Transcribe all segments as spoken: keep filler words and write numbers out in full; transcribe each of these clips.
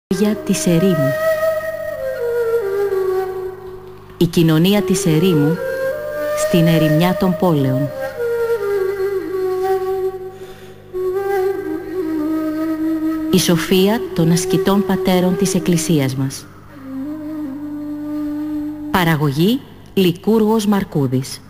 Για της ερήμου. Η κοινωνία της ερήμου στην ερημιά των πόλεων. Η σοφία των ασκητών πατέρων της Εκκλησίας μας. Παραγωγή Λικούργος Μαρκούδης.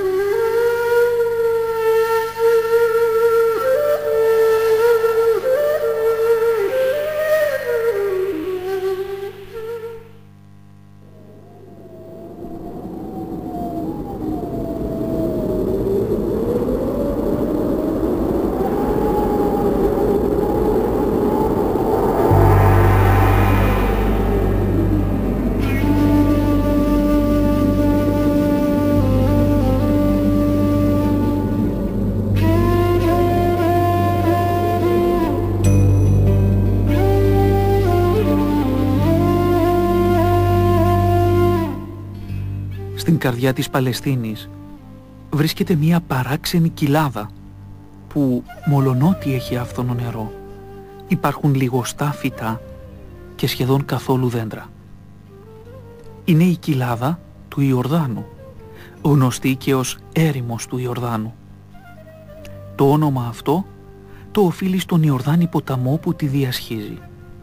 Στην καρδιά της Παλαιστίνης βρίσκεται μία παράξενη κοιλάδα που μολονότι έχει άφθονο νερό, υπάρχουν λιγοστά φυτά και σχεδόν καθόλου δέντρα. Είναι η κοιλάδα του Ιορδάνου, γνωστή και ως έρημος του Ιορδάνου. Το όνομα αυτό το οφείλει στον Ιορδάνη ποταμό που τη διασχίζει.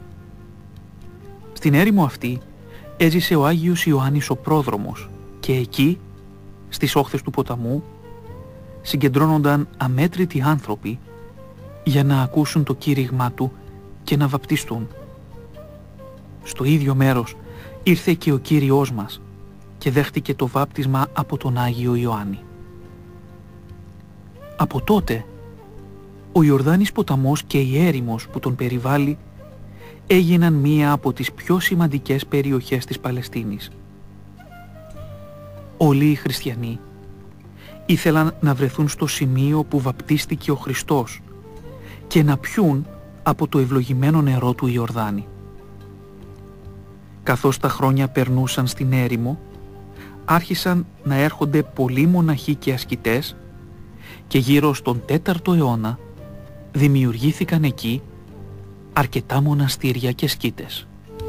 Στην έρημο αυτή έζησε ο Άγιος Ιωάννης ο Πρόδρομος και εκεί, στις όχθες του ποταμού, συγκεντρώνονταν αμέτρητοι άνθρωποι για να ακούσουν το κήρυγμά του και να βαπτιστούν. Στο ίδιο μέρος ήρθε και ο Κύριος μας και δέχτηκε το βάπτισμα από τον Άγιο Ιωάννη. Από τότε, ο Ιορδάνης ποταμός και η έρημος που τον περιβάλλει έγιναν μία από τις πιο σημαντικές περιοχές της Παλαιστίνης. Όλοι οι χριστιανοί ήθελαν να βρεθούν στο σημείο που βαπτίστηκε ο Χριστός και να πιούν από το ευλογημένο νερό του Ιορδάνη. Καθώς τα χρόνια περνούσαν στην έρημο, άρχισαν να έρχονται πολλοί μοναχοί και ασκητές και γύρω στον τέταρτο αιώνα δημιουργήθηκαν εκεί αρκετά μοναστήρια και σκήτες.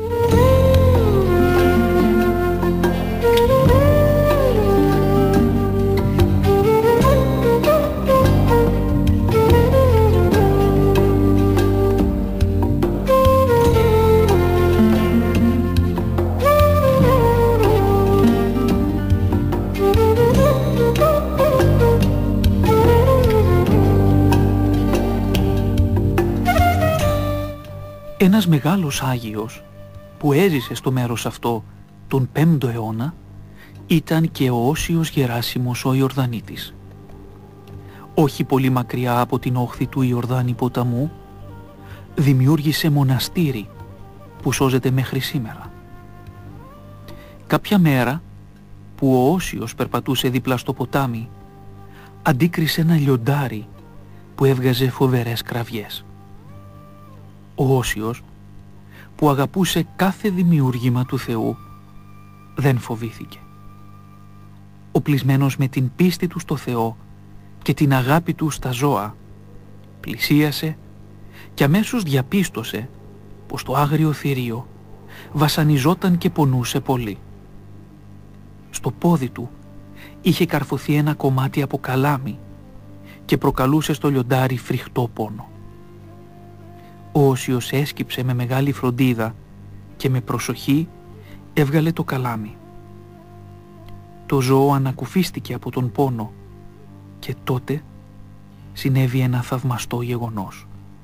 Ένας μεγάλος Άγιος που έζησε στο μέρος αυτό τον πέμπτο αιώνα ήταν και ο Όσιος Γεράσιμος ο Ιορδανίτης. Όχι πολύ μακριά από την όχθη του Ιορδάνη ποταμού δημιούργησε μοναστήρι που σώζεται μέχρι σήμερα. Κάποια μέρα που ο Όσιος περπατούσε δίπλα στο ποτάμι αντίκρισε ένα λιοντάρι που έβγαζε φοβερές κραυγές. Ο Όσιος, που αγαπούσε κάθε δημιούργημα του Θεού, δεν φοβήθηκε. Οπλισμένος με την πίστη του στο Θεό και την αγάπη του στα ζώα, πλησίασε και αμέσως διαπίστωσε πως το άγριο θηρίο βασανιζόταν και πονούσε πολύ. Στο πόδι του είχε καρφωθεί ένα κομμάτι από καλάμι και προκαλούσε στο λιοντάρι φρικτό πόνο. Ο Όσιος έσκυψε με μεγάλη φροντίδα και με προσοχή έβγαλε το καλάμι. Το ζώο ανακουφίστηκε από τον πόνο και τότε συνέβη ένα θαυμαστό γεγονός.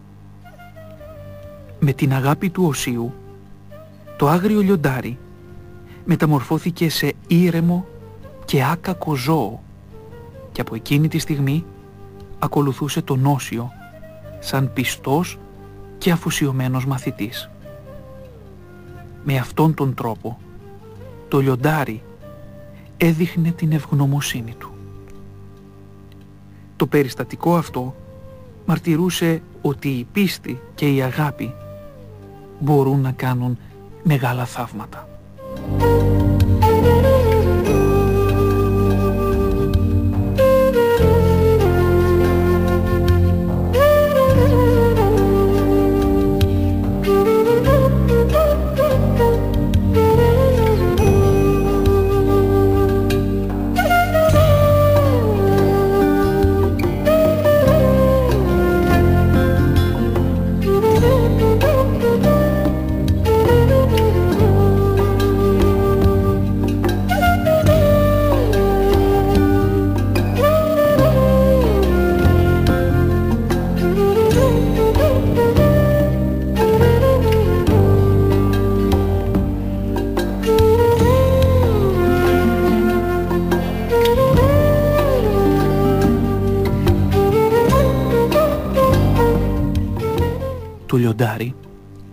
Με την αγάπη του Οσίου, το άγριο λιοντάρι μεταμορφώθηκε σε ήρεμο και άκακο ζώο και από εκείνη τη στιγμή ακολουθούσε τον Όσιο σαν πιστός και αφοσιωμένος μαθητής. Με αυτόν τον τρόπο, το λιοντάρι έδειχνε την ευγνωμοσύνη του. Το περιστατικό αυτό μαρτυρούσε ότι η πίστη και η αγάπη μπορούν να κάνουν μεγάλα θαύματα. Thank you.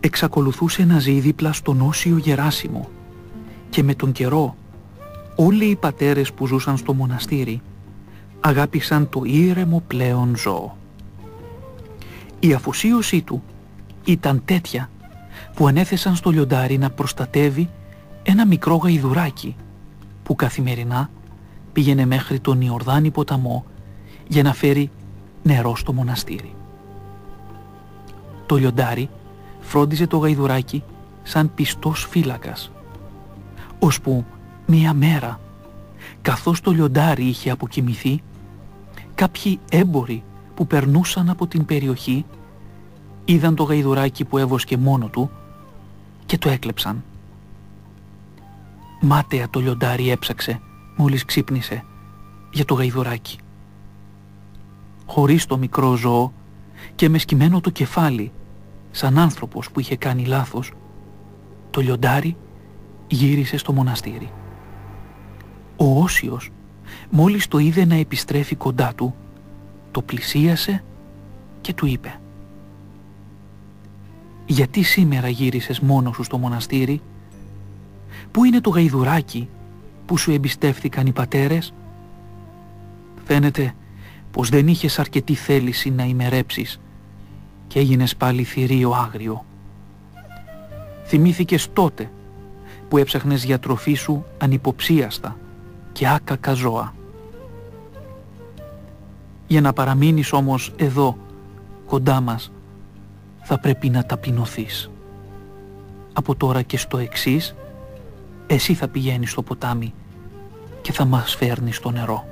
εξακολουθούσε να ζει δίπλα στον Όσιο Γεράσιμο και με τον καιρό όλοι οι πατέρες που ζούσαν στο μοναστήρι αγάπησαν το ήρεμο πλέον ζώο. Η αφοσίωσή του ήταν τέτοια που ανέθεσαν στο λιοντάρι να προστατεύει ένα μικρό γαϊδουράκι που καθημερινά πήγαινε μέχρι τον Ιορδάνη ποταμό για να φέρει νερό στο μοναστήρι. Το λιοντάρι φρόντιζε το γαϊδουράκι σαν πιστός φύλακας, ώσπου μία μέρα, καθώς το λιοντάρι είχε αποκοιμηθεί, κάποιοι έμποροι που περνούσαν από την περιοχή είδαν το γαϊδουράκι που έβοσκε μόνο του και το έκλεψαν. Μάταια το λιοντάρι έψαξε μόλις ξύπνησε για το γαϊδουράκι. Χωρίς το μικρό ζώο και με σκυμμένο το κεφάλι, σαν άνθρωπος που είχε κάνει λάθος, το λιοντάρι γύρισε στο μοναστήρι. Ο Όσιος, μόλις το είδε να επιστρέφει κοντά του, το πλησίασε και του είπε: «Γιατί σήμερα γύρισες μόνος σου στο μοναστήρι? Πού είναι το γαϊδουράκι που σου εμπιστεύθηκαν οι πατέρες?» «Φαίνεται πως δεν είχες αρκετή θέληση να ημερέψεις και έγινες πάλι θηρίο άγριο. Θυμήθηκες τότε που έψαχνες για τροφή σου ανυποψίαστα και άκακα ζώα. Για να παραμείνεις όμως εδώ κοντά μας θα πρέπει να ταπεινωθείς. Από τώρα και στο εξής, εσύ θα πηγαίνεις στο ποτάμι και θα μας φέρνεις το νερό».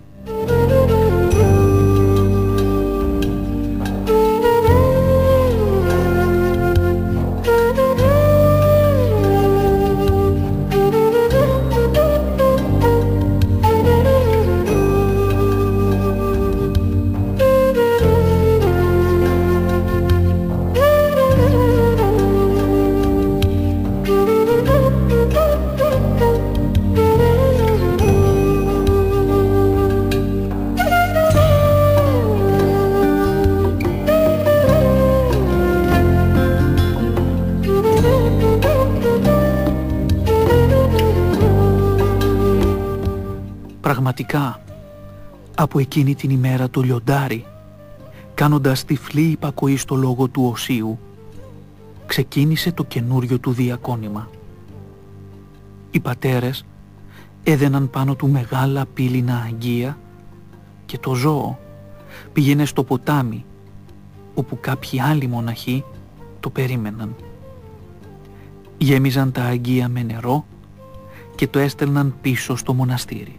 Πραγματικά, από εκείνη την ημέρα το λιοντάρι, κάνοντας τυφλή υπακοή στο λόγο του Οσίου, ξεκίνησε το καινούριο του διακόνημα. Οι πατέρες έδαιναν πάνω του μεγάλα πύληνα αγγεία και το ζώο πήγαινε στο ποτάμι, όπου κάποιοι άλλοι μοναχοί το περίμεναν. Γέμιζαν τα αγγεία με νερό και το έστελναν πίσω στο μοναστήρι.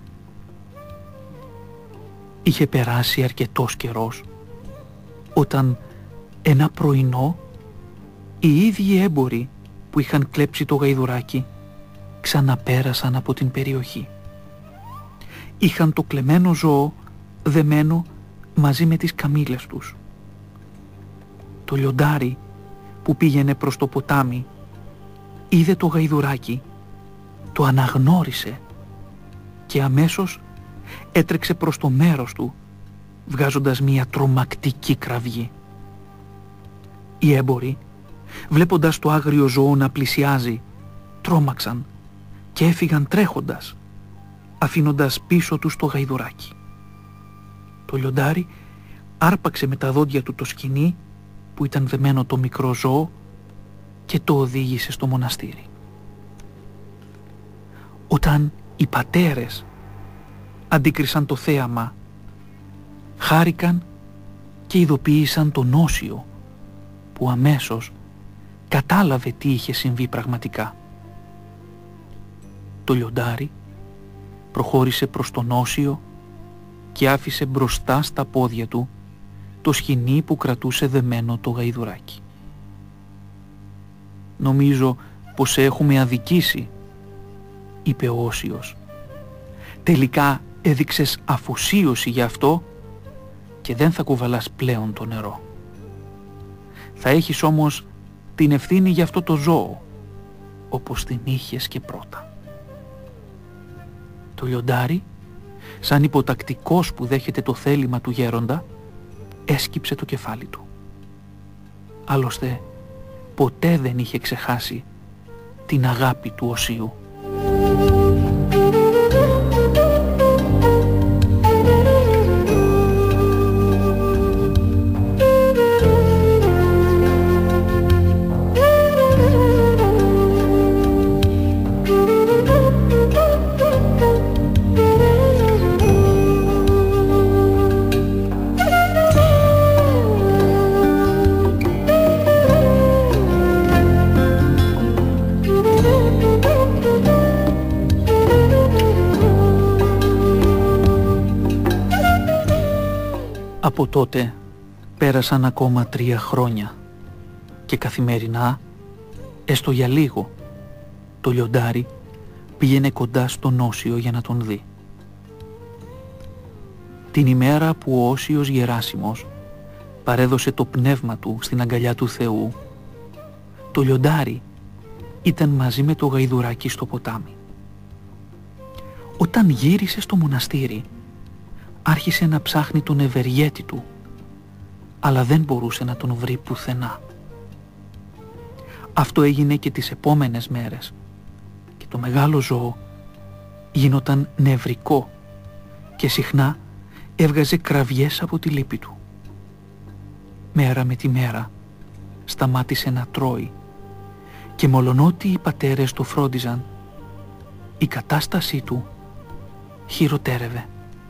Είχε περάσει αρκετός καιρός, όταν ένα πρωινό οι ίδιοι έμποροι που είχαν κλέψει το γαϊδουράκι ξαναπέρασαν από την περιοχή. Είχαν το κλεμμένο ζώο δεμένο μαζί με τις καμήλες τους. Το λιοντάρι που πήγαινε προς το ποτάμι είδε το γαϊδουράκι, το αναγνώρισε και αμέσως έτρεξε προς το μέρος του, βγάζοντας μια τρομακτική κραυγή. Οι έμποροι, βλέποντας το άγριο ζώο να πλησιάζει, τρόμαξαν και έφυγαν τρέχοντας, αφήνοντας πίσω τους το γαϊδουράκι. Το λιοντάρι άρπαξε με τα δόντια του το σκοινί που ήταν δεμένο το μικρό ζώο και το οδήγησε στο μοναστήρι. Όταν οι πατέρες αντίκρισαν το θέαμα, χάρηκαν και ειδοποίησαν τον Όσιο, που αμέσως κατάλαβε τι είχε συμβεί πραγματικά. Το λιοντάρι προχώρησε προς τον Όσιο και άφησε μπροστά στα πόδια του το σκοινί που κρατούσε δεμένο το γαϊδουράκι. «Νομίζω πως σε έχουμε αδικήσει», είπε ο Όσιος. «Τελικά έδειξες αφοσίωση γι' αυτό και δεν θα κουβαλάς πλέον το νερό. Θα έχεις όμως την ευθύνη για αυτό το ζώο, όπως την είχες και πρώτα». Το λιοντάρι, σαν υποτακτικός που δέχεται το θέλημα του γέροντα, έσκυψε το κεφάλι του. Άλλωστε, ποτέ δεν είχε ξεχάσει την αγάπη του Οσίου. Από τότε πέρασαν ακόμα τρία χρόνια και καθημερινά, έστω για λίγο, το λιοντάρι πήγαινε κοντά στον Όσιο για να τον δει. Την ημέρα που ο Όσιος Γεράσιμος παρέδωσε το πνεύμα του στην αγκαλιά του Θεού, το λιοντάρι ήταν μαζί με το γαϊδουράκι στο ποτάμι. Όταν γύρισε στο μοναστήρι, άρχισε να ψάχνει τον ευεργέτη του, αλλά δεν μπορούσε να τον βρει πουθενά. Αυτό έγινε και τις επόμενες μέρες και το μεγάλο ζώο γινόταν νευρικό και συχνά έβγαζε κραυγές από τη λύπη του. Μέρα με τη μέρα σταμάτησε να τρώει και μολονότι οι πατέρες το φρόντιζαν, η κατάστασή του χειροτέρευε.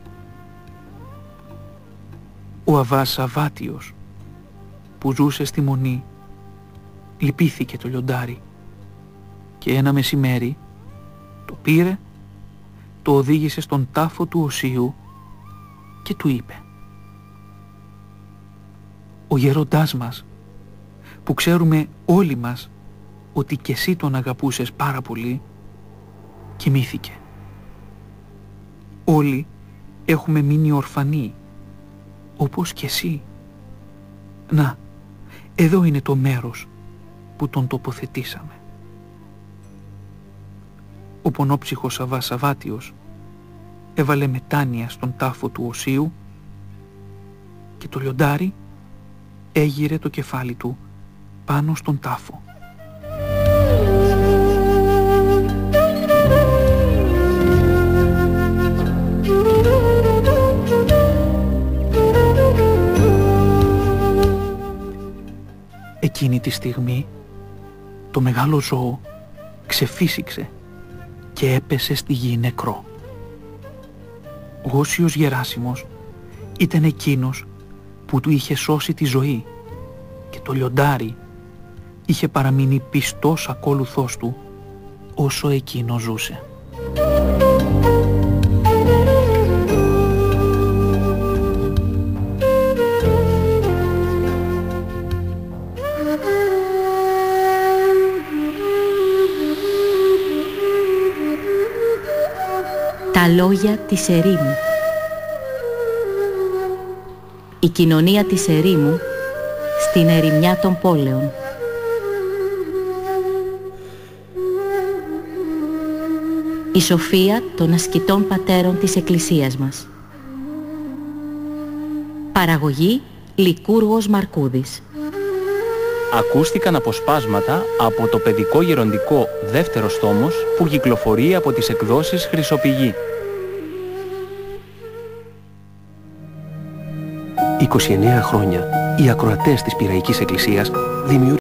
Ο Αββάς Σαββάτιος, που ζούσε στη Μονή, λυπήθηκε το λιοντάρι και ένα μεσημέρι το πήρε, το οδήγησε στον τάφο του Οσίου και του είπε: «Ο γέροντάς μας, που ξέρουμε όλοι μας ότι κι εσύ τον αγαπούσες πάρα πολύ, κοιμήθηκε. Όλοι έχουμε μείνει ορφανοί, όπως κι εσύ. Να, εδώ είναι το μέρος που τον τοποθετήσαμε». Ο πονόψυχος Αββάς Σαββάτιος έβαλε μετάνοια στον τάφο του Οσίου και το λιοντάρι έγειρε το κεφάλι του πάνω στον τάφο. Εκείνη τη στιγμή το μεγάλο ζώο ξεφύσηξε και έπεσε στη γη νεκρό. Ο Όσιος Γεράσιμος ήταν εκείνος που του είχε σώσει τη ζωή και το λιοντάρι είχε παραμείνει πιστός ακόλουθός του όσο εκείνο ζούσε. Τα λόγια της ερήμου. Η κοινωνία της ερήμου στην ερημιά των πόλεων. Η σοφία των ασκητών πατέρων της Εκκλησίας μας. Παραγωγή Λικούργος Μαρκούδης. Ακούστηκαν αποσπάσματα από το παιδικό γεροντικό δεύτερος τόμος που κυκλοφορεί από τις εκδόσεις Χρυσοπηγή. είκοσι εννέα χρόνια οι ακροατές της Πειραϊκής Εκκλησίας δημιούργησαν